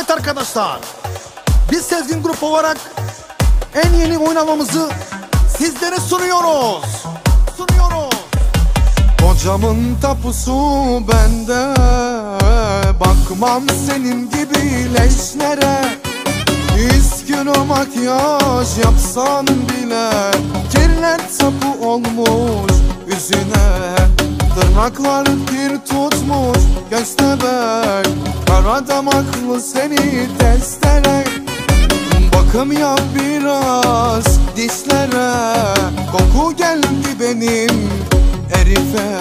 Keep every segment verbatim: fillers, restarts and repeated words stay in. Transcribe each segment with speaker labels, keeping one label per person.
Speaker 1: Evet arkadaşlar, biz Sezgin Grup olarak en yeni oynamamızı sizlere sunuyoruz. Sunuyoruz.
Speaker 2: Kocamın tapusu bende, bakmam senin gibi leşlere. Yüz kilo makyaj yapsan bile kirler tapu olmuş yüzüne. Tırnaklar kir tutmuş göstebek, kara damaklı seni testere. Bakım yap biraz dişlere, koku geldi benim herife.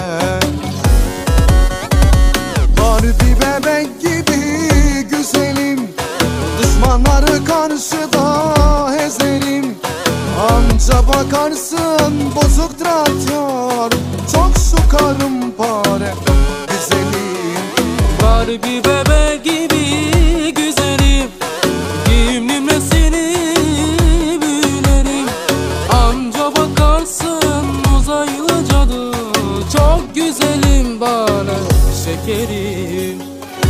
Speaker 2: Barbie bebek gibi güzelim, düşmanları karşıda ezerim. Anca bakarsın bozuk traktör, çok şu karım pare güzelim.
Speaker 3: Barbie bebek gibi güzelim, giyimlimle seni büyülerim. Anca bakarsın uzaylı cadı, çok güzelim bana şekerim.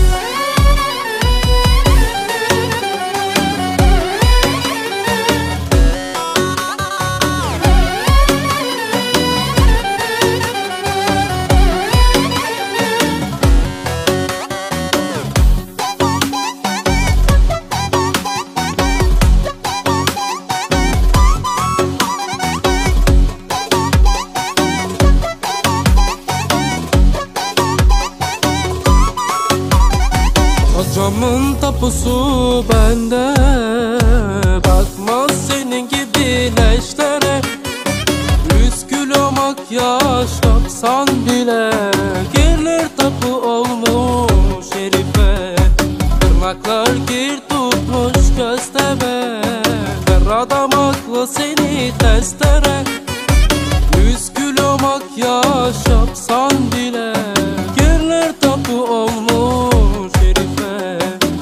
Speaker 3: Kocamın tapusu bende, bakmaz senin gibi leşlere. Yüz kilo makyaj yapsan bile kirler tapu olmuş herife. Tırnaklar kir tutmuş köstebe, kara damaklı seni testere. Yüz kilo makyaj yapsan bile kirler tapu olmuş herife.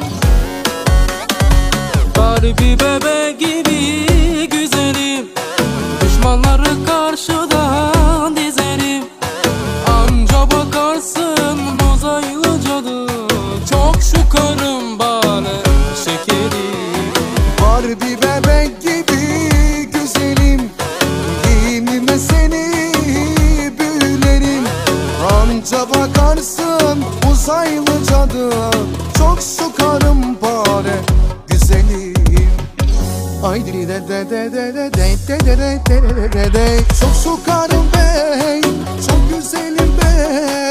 Speaker 3: Barbie bebek gibi güzelim, düşmanları karşıdan dizerim. Anca bakarsın uzaylı cadı, çok şu karım bana şekerim.
Speaker 2: Barbie bebek gibi güzelim, giyimime seni büyülerim. Anca bakarsın uzaylı cadı, çok şu karım pare güzelim. Ay dili de de de de de de de de de de de de de. Çok şu karım bey, çok güzelim bey.